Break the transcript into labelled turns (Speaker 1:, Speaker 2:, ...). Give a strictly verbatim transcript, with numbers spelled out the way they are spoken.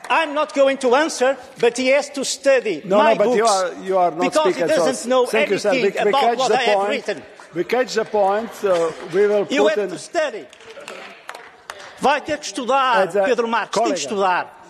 Speaker 1: I'm not going to answer, but he has to study
Speaker 2: no,
Speaker 1: my
Speaker 2: no, but
Speaker 1: books
Speaker 2: you are, you are not
Speaker 1: because he doesn't
Speaker 2: so
Speaker 1: know
Speaker 2: thank
Speaker 1: anything
Speaker 2: you, sir. We,
Speaker 1: about
Speaker 2: we
Speaker 1: what I have
Speaker 2: point.
Speaker 1: written.
Speaker 2: We catch the point. Uh, we will
Speaker 1: You
Speaker 2: put
Speaker 1: have
Speaker 2: in...
Speaker 1: to study. Vai ter que estudar, Pedro Marques, tem que estudar.